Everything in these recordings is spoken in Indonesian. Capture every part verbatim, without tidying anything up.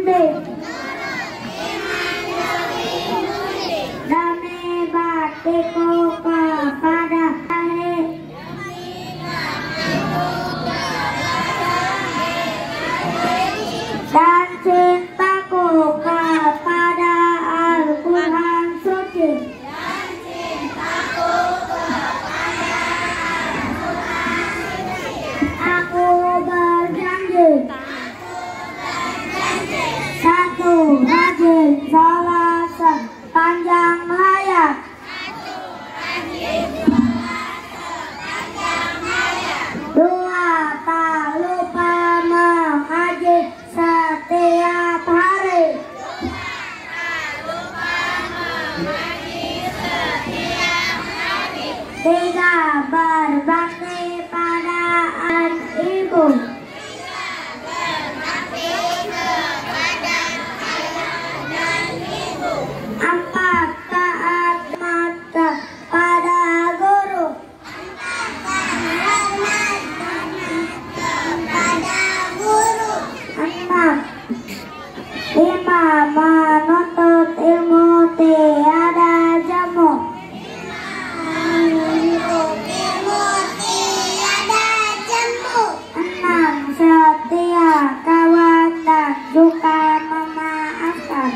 Dame baktiku kepada Hai dan cintaku kepada Al-Quran Suci. Aku berjanji satu, rajin sholat sepanjang hayat. Dua, tak lupa mengaji setiap hari. Tiga, berbakti pada anak ibu. Empat, taat mata pada guru. Enam, lima, menuntut ilmu tiada jemu. Enam, setia kawan dan suka memaafkan.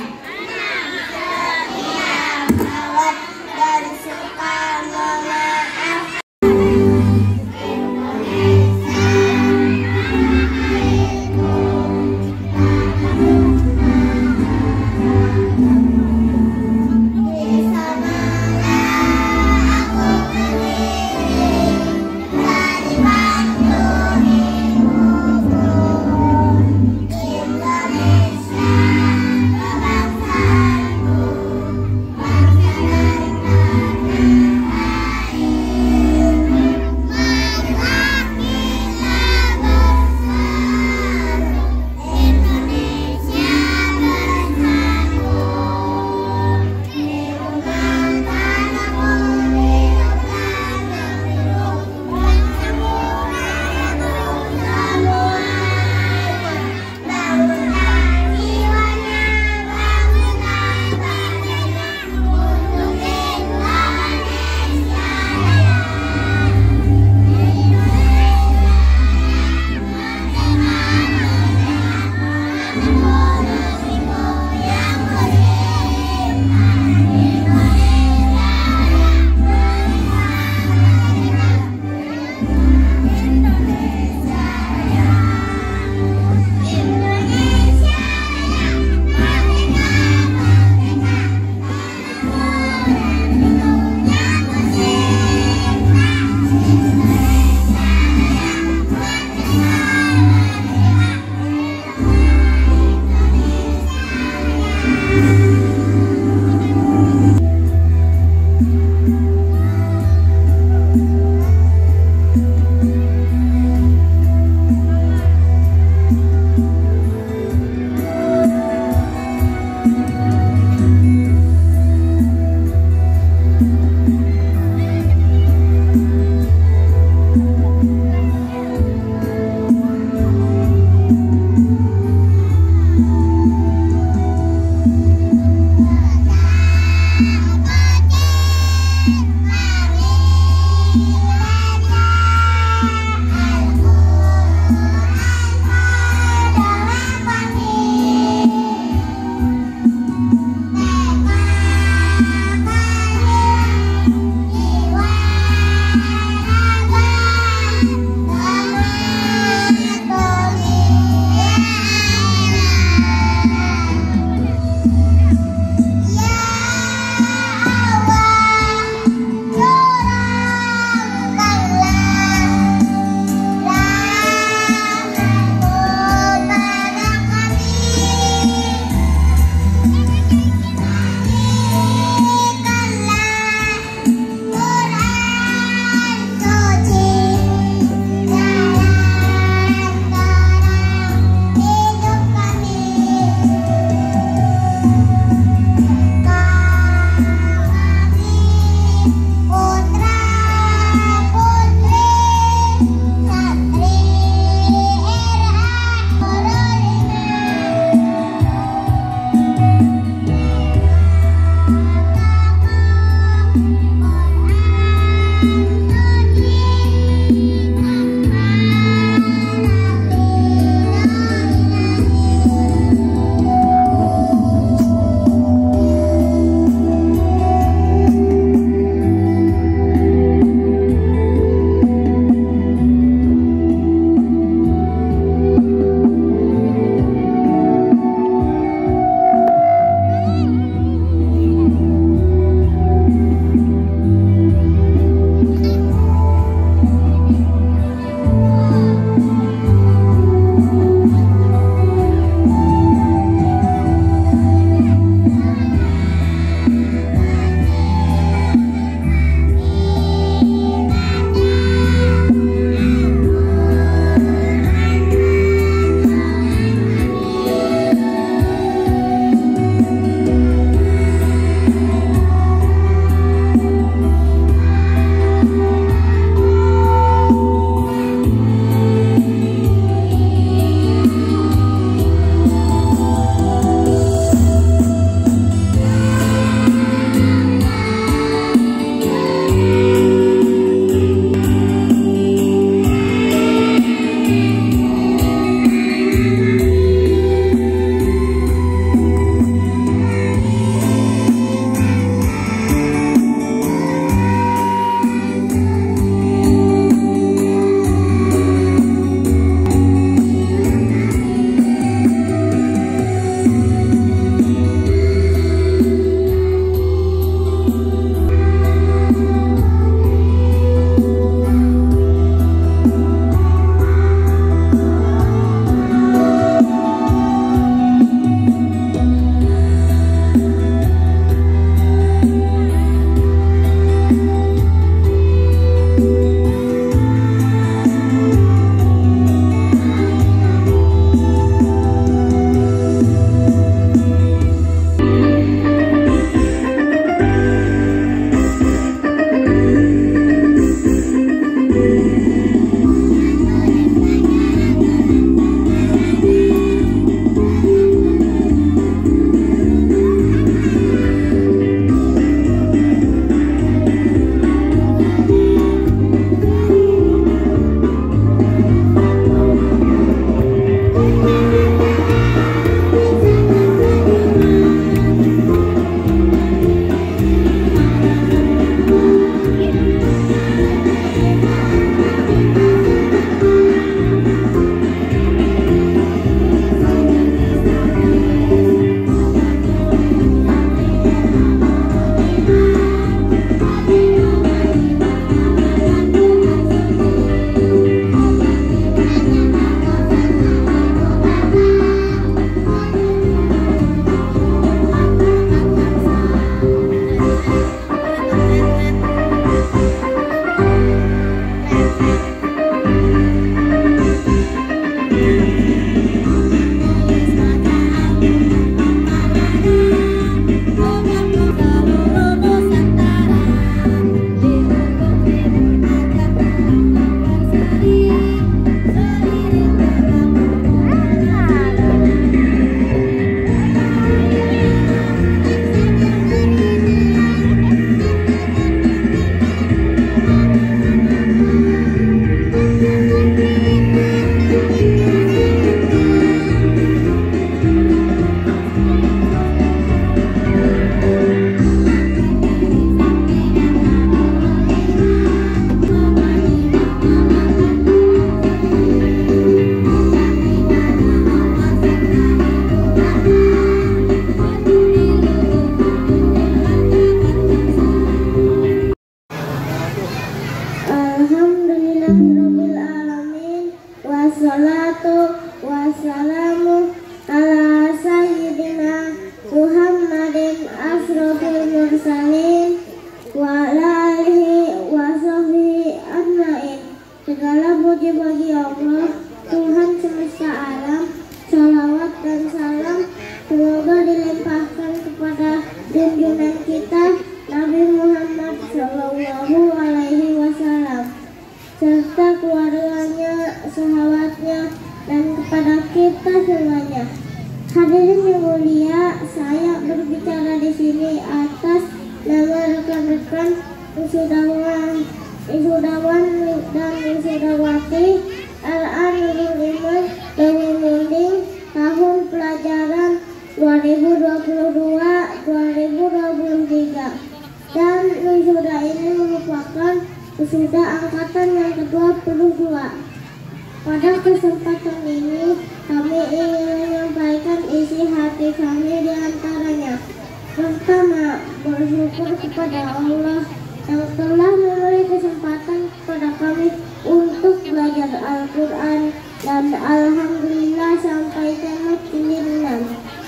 Muhammadin asrofil mursalin wa ala alihi wa sahbihi ajmain. Segala puji bagi Allah, Tuhan semesta alam. Salawat dan salam semoga dilimpahkan kepada junjungan kita Nabi Muhammad Shallallahu Alaihi Wasallam serta keluarganya, sahabatnya, dan kepada kita semuanya. Hadirin yang mulia, saya berbicara di sini atas nama rekan-rekan wisudawan, wisudawan dan wisudawati L A Nurul Iman Dewi Munding tahun pelajaran dua ribu dua puluh dua dua ribu dua puluh tiga, dan wisuda ini merupakan wisuda angkatan yang ke dua puluh dua. Pada kesempatan ini kami ingin menyampaikan isi hati kami di antaranya. Pertama, bersyukur kepada Allah yang telah memberi kesempatan kepada kami untuk belajar Al-Quran, dan alhamdulillah sampai tamat enam.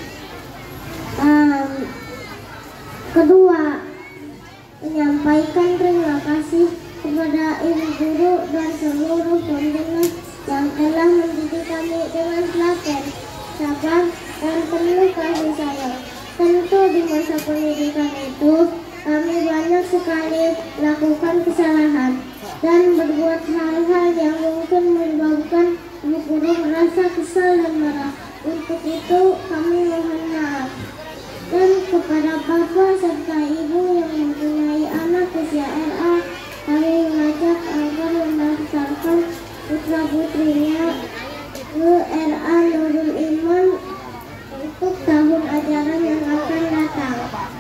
Um, kedua, menyampaikan terima kasih kepada ibu guru dan seluruh pembina yang telah mendidik kami dengan telaten, sabar, dan penuh kasih sayang. Tentu di masa pendidikan itu kami banyak sekali melakukan kesalahan dan berbuat hal-hal yang mungkin menyebabkan ibu guru merasa kesal dan marah. Untuk itu kami mohon maaf. Dan kepada bapak serta ibu yang mempunyai anak usia R A, kami mengajak agar mendaftarkan putra-putrinya ke R A Nurul Iman untuk tahun ajaran yang akan datang.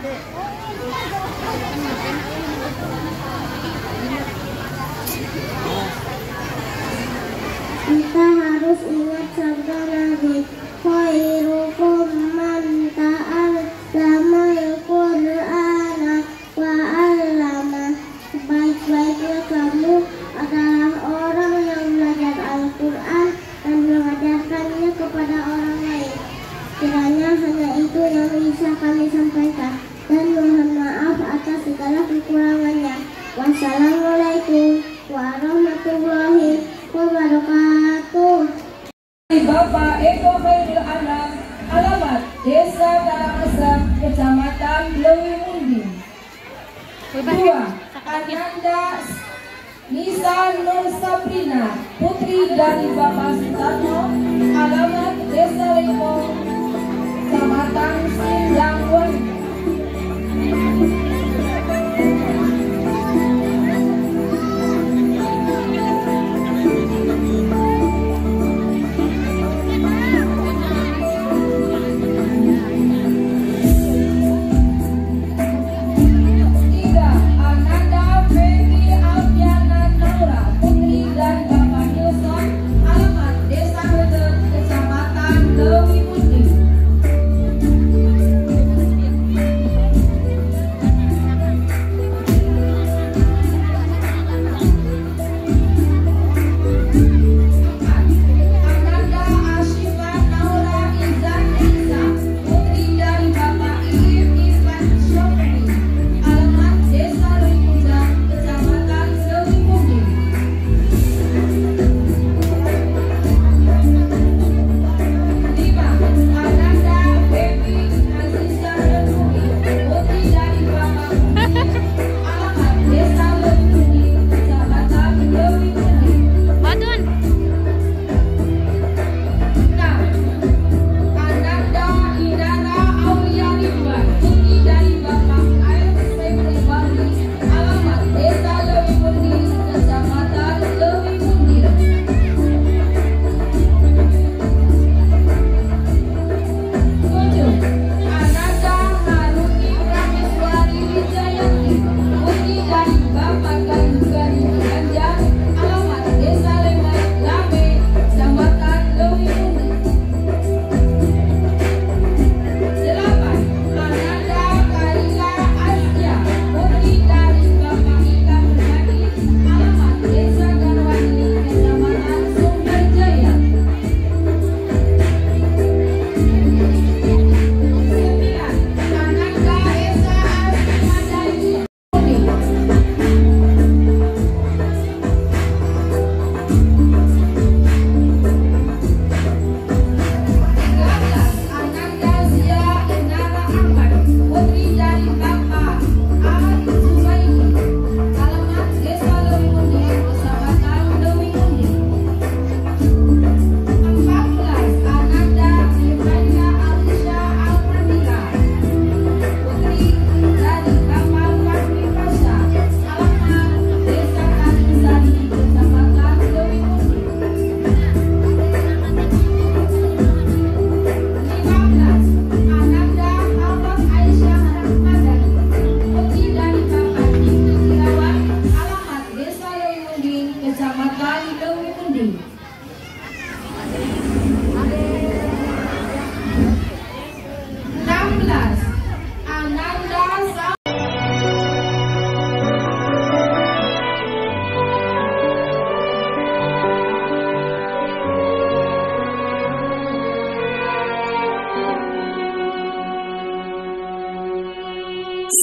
Kita harus ingat sabda Nabi, khairukum man ta'allamal Qur'ana wa 'allama. Sebaik-baiknya kamu adalah orang yang belajar Al-Quran dan mengajarkannya kepada orang lain. Kiranya hanya itu yang bisa kami sampaikan, dan mohon maaf atas segala kekurangannya. Wassalamualaikum warahmatullahi wabarakatuh. Bapak Eko Khairil Anam, alamat Desa Karangasem, Kecamatan Lewi Munding. Kedua, Ananda Nisa Nur Sabrina, putri dari Bapak Sutarno, alamat Desa Lepo, Kecamatan Sindangwan. Kecamatan Lewi Munding.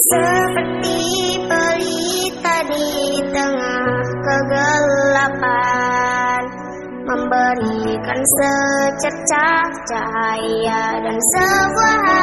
seperti pelita di tengah kegelapan, memberikan secercah cahaya dan sebuah